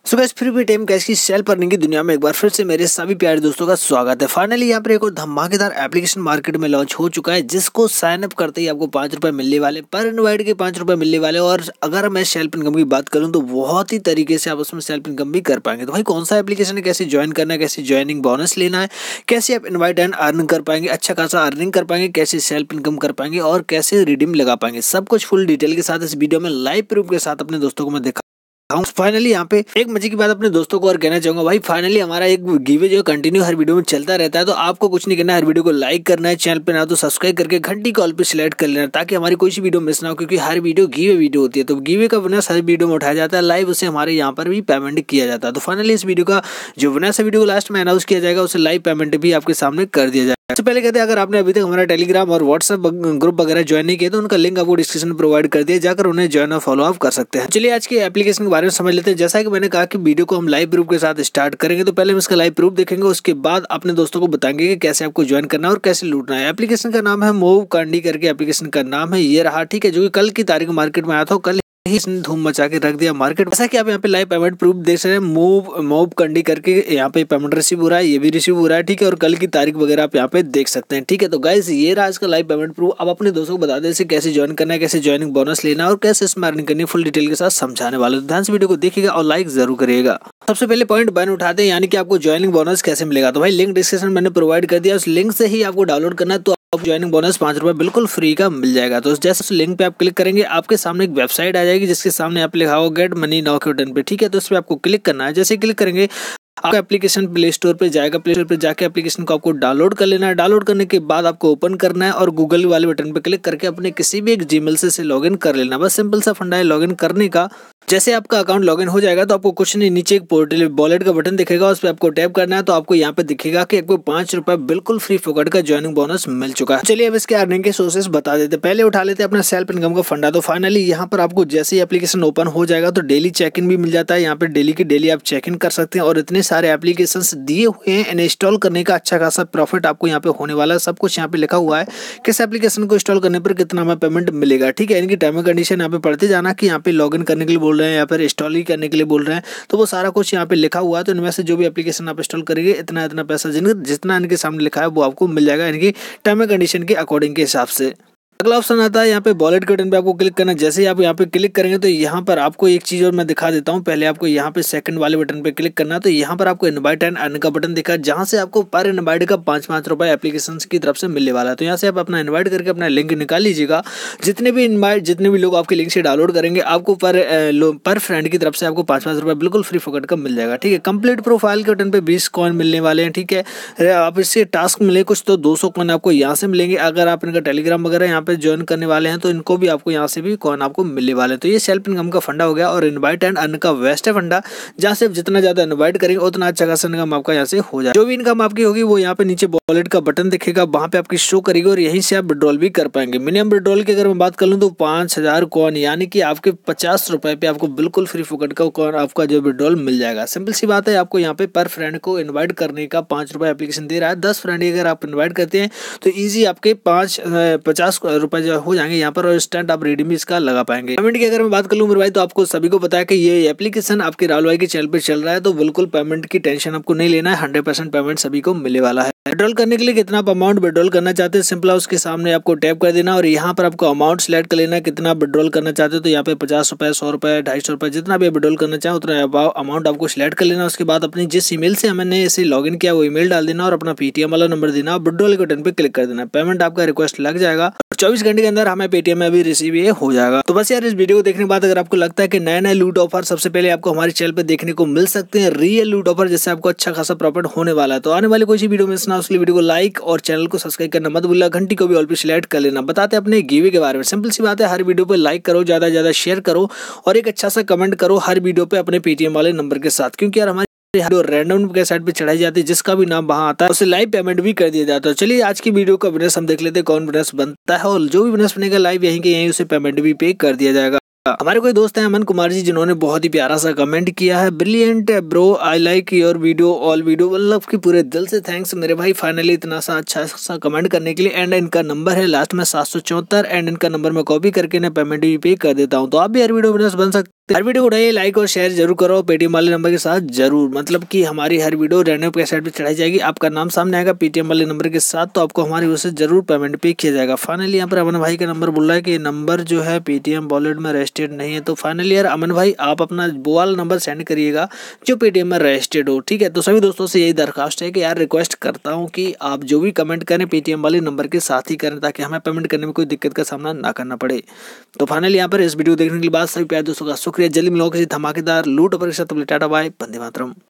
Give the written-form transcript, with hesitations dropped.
सो guys free time cash की sale earning की दुनिया में एक बार फिर से मेरे सभी प्यारे दोस्तों का स्वागत है। फाइनली यहाँ पर एक और धमाकेदार एप्लीकेशन मार्केट में लॉन्च हो चुका है, जिसको साइन अप करते ही आपको 5 रुपए मिलने वाले, पर इनवाइट के 5 रुपए मिलने वाले। और अगर मैं सेल्फ इनकम की बात करूँ तो बहुत ही तरीके से आप उसमें सेल्फ इनकम भी कर पाएंगे। तो भाई कौन सा एप्लीकेशन है, कैसे ज्वाइन करना है, कैसे ज्वाइनिंग बोनस लेना है, कैसे आप इन्वाइट एंड अर्न कर पाएंगे, अच्छा खासा अर्निंग कर पाएंगे, कैसे सेल्फ इनकम कर पाएंगे और कैसे रिडीम लगा पाएंगे, सब कुछ फुल डिटेल के साथ इस वीडियो में लाइव प्रूफ के साथ अपने दोस्तों को मैं दिखा। फाइनली यहाँ पे एक मजे की बात अपने दोस्तों को और कहना चाहूंगा, भाई फाइनली हमारा एक गिवे जो कंटिन्यू हर वीडियो में चलता रहता है। तो आपको कुछ नहीं करना है, हर वीडियो को लाइक करना है, चैनल पे ना तो सब्सक्राइब करके घंटी कॉल पे सिलेक्ट कर लेना, ताकि हमारी कोई सी वीडियो मिस ना हो, क्योंकि हर वीडियो गिवे वीडियो होती है। तो गिवे का विनर्स हर वीडियो में उठाया जाता है लाइव, उसे हमारे यहाँ पर भी पेमेंट किया जाता है। तो फाइनली इस वीडियो का जो विनर्स वीडियो को लास्ट में अनाउंस किया जाएगा, उसे लाइव पेमेंट भी आपके सामने कर दिया जाएगा। सबसे पहले कहते हैं, अगर आपने अभी तक हमारा टेलीग्राम और व्हाट्सएप ग्रुप वगैरह ज्वाइन नहीं किया तो उनका लिंक आपको डिस्क्रिप्शन में प्रोवाइड कर दिया, जाकर उन्हें ज्वाइन और फॉलो अप कर सकते हैं। चलिए आज के एप्लीकेशन के बारे में समझ लेते हैं। जैसा कि मैंने कहा कि वीडियो को हम लाइव प्रूफ के साथ स्टार्ट करेंगे, तो पहले हम इसका लाइव प्रूफ देखेंगे, उसके बाद अपने दोस्तों को बताएंगे कि कैसे आपको ज्वाइन करना है और कैसे लूटना है। एप्लीकेशन का नाम है मूव कैंडी करके एप्लीकेशन का नाम है, ये रहा, ठीक है, जो कि कल की तारीख मार्केट में आया था। कल ही इसने धूम मचा के रख दिया मार्केट। जैसा कि आप यहाँ पे लाइव पेमेंट प्रूफ देख सकते हैं, मूव कैंडी करके यहाँ पे पेमेंट रिसीव हो रहा है, ये भी रिसीव हो रहा है, ठीक है, और कल की तारीख वगैरह आप यहाँ पे देख सकते हैं, ठीक है। तो गाइस ये रहा इसका लाइव पेमेंट प्रूफ। अब अपने दोस्तों को बता दें इसे कैसे ज्वाइन करना है, कैसे ज्वाइनिंग बोनस लेना है और कैसे इसमें अर्निंग करनी है, फुल डिटेल के साथ समझाने वाले। तो ध्यान से वीडियो को देखिएगा और लाइक जरूर करिएगा। सबसे पहले पॉइंट 1 उठाते हैं, यानी कि आपको ज्वाइनिंग बोनस कैसे मिलेगा। तो भाई लिंक डिस्क्रिप्शन मैंने प्रोवाइड कर दिया, उस लिंक से ही आपको डाउनलोड करना है। तो ज्वाइनिंग बोनस 5 रुपए बिल्कुल फ्री का मिल जाएगा। तो जैसे उस लिंक पे आप क्लिक करेंगे, आपके सामने एक वेबसाइट आ जाएगी, जिसके सामने आप लिखा होगा गेट मनी नाउ के बटन पे, ठीक है। तो इस पे आपको क्लिक करना है। जैसे क्लिक करेंगे आपका एप्लीकेशन प्ले स्टोर पे जाएगा, प्ले स्टोर पे जाके एप्लीकेशन को आपको डाउनलोड कर लेना है। डाउनलोड करने के बाद आपको ओपन करना है और गूगल वाले बटन पे क्लिक करके अपने किसी भी एक जीमेल से लॉगिन कर लेना। बस सिंपल सा फंडा है लॉगिन करने का। जैसे आपका अकाउंट लॉगिन हो जाएगा तो आपको कुछ नहीं, नीचे एक पोर्टल वॉलेट का बटन दिखेगा, उस पर आपको टैप करना है। तो आपको यहाँ पे दिखेगा कि आपको 5 रुपए बिल्कुल फ्री फोकट का ज्वाइनिंग बोनस मिल चुका है। चलिए अब इसके अर्निंग के सोर्सेस बता देते हैं। पहले उठा लेते हैं अपना सेल्फ इनकम का फंडा। तो फाइनली यहाँ पर आपको जैसे ही एप्लीकेशन ओपन हो जाएगा तो डेली चेक इन भी मिल जाता है। यहाँ पे डेली की डेली आप चेक इन कर सकते हैं और इतने सारे एप्लीकेशन दिए हुए हैं, इंस्टॉल करने का अच्छा खासा प्रॉफिट आपको यहाँ पे होने वाला है। सब कुछ यहाँ पे लिखा हुआ है, किस एप्लीकेशन को इंस्टॉल करने पर कितना हमें पेमेंट मिलेगा, ठीक है। इनकी टर्म एंड कंडीशन यहाँ पे पढ़ते जाना कि यहाँ पे लॉगिन करने के लिए बोल रहे हैं या फिर इंस्टॉल करने के लिए बोल रहे हैं, तो वो सारा कुछ यहाँ पे लिखा हुआ है। तो इनमें से जो भी एप्लीकेशन आप इंस्टॉल करेंगे, इतना पैसा जितना इनके सामने लिखा है वो आपको मिल जाएगा, इनकी टर्म एंड कंडीशन के अकॉर्डिंग के हिसाब से। अगला ऑप्शन आता है यहाँ पे वॉलेट के बटन पे आपको क्लिक करना है। जैसे ही आप यहाँ पे क्लिक करेंगे तो यहाँ पर आपको एक चीज और मैं दिखा देता हूँ। पहले आपको यहाँ पे सेकंड वाले बटन पे क्लिक करना है। तो यहाँ पर आपको इनवाइट एंड अर्न का बटन दिखा, जहाँ से आपको पर इनवाइट का 5 रुपए एप्लीकेशन की तरफ से मिलने वाला है। तो यहाँ से आप अपना इन्वाइट करके अपना लिंक निकाल लीजिएगा। जितने भी लोग आपके लिंक से डाउनलोड करेंगे, आपको पर फ्रेंड की तरफ से आपको 5 रुपए बिल्कुल फ्री फोकट का मिल जाएगा, ठीक है। कंप्लीट प्रोफाइल के बटन पे 20 कॉइन मिलने वाले हैं, ठीक है। आप इससे टास्क मिले कुछ तो 200 कॉइन आपको यहाँ से मिलेंगे। अगर आप इनका टेलीग्राम वगैरह यहाँ पे ज्वाइन करने वाले हैं तो इनको भी आपको यहाँ से भी कॉइन आपको मिलने वाले हैं। तो ये सेल्फ इनकम का फंडा हो गया। और इनवाइट एंड अर्न का वेस्ट है फंडा, जहाँ से जितना ज्यादा इनवाइट करेंगे उतना अच्छा खासा इनकम आपका यहाँ से हो जाए। जो भी इनकम आपकी होगी वो यहाँ पे नीचे वॉलेट का बटन दिखेगा, वहां पे आपकी शो करेगी और यहीं से आप विड्रॉल भी कर पाएंगे। मिनिमम विड्रॉल की अगर मैं बात कर लूँ तो 5000 कॉइन, यानी कि आपके 50 रुपए पे आपको बिल्कुल फ्री फोकट का कॉइन आपका जो विड्रॉल मिल जाएगा। सिंपल सी बात है, आपको यहाँ पे पर फ्रेंड को इन्वाइट करने का 5 रुपए एप्लीकेशन दे रहा है। 10 फ्रेंड अगर आप इन्वाइट करते हैं तो ईजी आपके 50 रुपए जो हो जाएंगे यहाँ पर, और इंस्टेंट आप रेडिंग भी इसका लगा पाएंगे। पेमेंट की अगर मैं बात कर लूँ मेरे भाई, तो आपको सभी को पता है कि ये एप्लीकेशन आपके राहुल भाई के चैनल पे चल रहा है, तो बिल्कुल पेमेंट की टेंशन आपको नहीं लेना है। 100% पेमेंट सभी को मिलने वाला है। विड्रॉल करने के लिए कितना आप अमाउंट विड्रॉल करना चाहते हैं, सिंपल उसके सामने आपको टैप कर देना और यहाँ पर आपको अमाउंट सिलेक्ट कर लेना है, कितना विड्रॉल करना चाहते हो। तो यहाँ पे 50 रुपए, 100 रुपए, 250 रुपए, जितना भी विड्रॉल करना चाहे उतना अमाउंट आपको सिलेक्ट कर लेना। उसके बाद अपनी जिस ईमेल से हमने इसे लॉगिन किया वो ईमेल डाल देना और अपना पेटीएम वाला नंबर देना, विड्रॉल के बटन पे क्लिक कर देना। पेमेंट आपका रिक्वेस्ट लग जाएगा, 24 घंटे के अंदर हमें पेटीएम में भी रिसीव ये हो जाएगा। तो बस यार इस वीडियो को देखने के बाद अगर आपको लगता है कि नए लूट ऑफर सबसे पहले आपको हमारे चैनल पे देखने को मिल सकते हैं, रियल लूट ऑफर जिससे आपको अच्छा खासा प्रॉफिट होने वाला है, तो आने वाली कोई सी वीडियो मिस ना, उसके वीडियो को लाइक और चैनल को सब्सक्राइब करना मत भूलना, घंटी को भी ऑल पे सिलेक्ट कर लेना। बताते अपने गिवे के बारे में। सिंपल सी बात है, हर वीडियो पे लाइक करो, ज्यादा ज्यादा शेयर करो और एक अच्छा सा कमेंट करो हर वीडियो पे अपने पेटीएम वाले नंबर के साथ, क्योंकि यार हमारे रैंडम के साइड पे चढ़ाई जाती है, जिसका भी नाम वहां आता है उसे लाइव पेमेंट भी कर दिया जाता है। चलिए आज की वीडियो का विनर्स हम देख लेते हैं, कौन विनर्स बनता है, और जो भी विनर्स बनेगा लाइव यहीं के यहीं उसे पेमेंट भी पे कर दिया जाएगा। हमारे कोई दोस्त हैं अमन कुमार जी, जिन्होंने बहुत ही प्यारा सा कमेंट किया है, brilliant bro, I like your video, all video, मतलब की पूरे दिल से थैंक्स मेरे भाई, फाइनली इतना सा अच्छा सा कमेंट करने के लिए। एंड इनका नंबर है लास्ट में 774 एंड इनका नंबर मैं कॉपी करके ना पेमेंट भी पे कर देता हूँ। तो आप भी यार वीडियो बन सकते हर वीडियो को उठाइए, लाइक और शेयर जरूर करो पेटीएम वाले नंबर के साथ जरूर, मतलब कि हमारी हर वीडियो रैंडम वेबसाइट पे चढ़ाई जाएगी, आपका नाम सामने आएगा पेटीएम वाले नंबर के साथ, तो आपको हमारी ओर से जरूर पेमेंट पे किया जाएगा। फाइनली यहाँ पर अमन भाई का नंबर बोल रहा है कि नंबर जो है पेटीएम वॉलेट में रजिस्टर्ड नहीं है, तो फाइनली यार अमन भाई आप अपना वो वाला नंबर सेंड करिएगा जो पेटीएम में रजिस्टर्ड हो, ठीक है। तो सभी दोस्तों से यही दरखास्त है कि यार रिक्वेस्ट करता हूँ कि आप जो भी कमेंट करें पेटीएम वाले नंबर के साथ ही करें, ताकि हमें पेमेंट करने में कोई दिक्कत का सामना ना करना पड़े। तो फाइनली यहाँ पर इस वीडियो देखने के बाद सभी प्यारे दोस्तों का शुक्रिया। जल्दी मिलोगे किसी धमाकेदार लूट ऑपरेशन के साथ। टाटा बाय, वंदे मातरम।